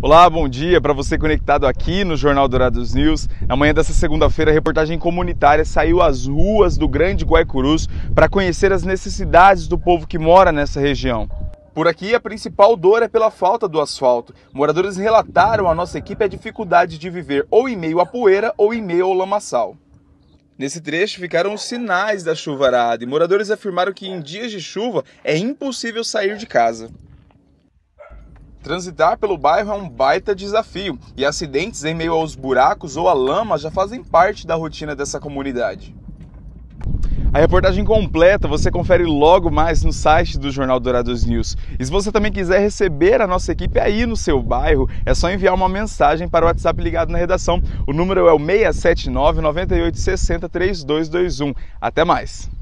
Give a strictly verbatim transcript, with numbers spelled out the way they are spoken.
Olá, bom dia para você conectado aqui no Jornal Dourados News. Na manhã dessa segunda-feira, a reportagem comunitária saiu às ruas do Grande Guaicurus para conhecer as necessidades do povo que mora nessa região. Por aqui, a principal dor é pela falta do asfalto. Moradores relataram à nossa equipe a dificuldade de viver ou em meio à poeira ou em meio ao lamaçal. Nesse trecho ficaram os sinais da chuvarada e moradores afirmaram que em dias de chuva é impossível sair de casa. Transitar pelo bairro é um baita desafio e acidentes em meio aos buracos ou à lama já fazem parte da rotina dessa comunidade. A reportagem completa você confere logo mais no site do Jornal Dourados News. E se você também quiser receber a nossa equipe aí no seu bairro, é só enviar uma mensagem para o WhatsApp ligado na redação. O número é o seis sete nove, nove oito seis zero, três dois dois um. Até mais!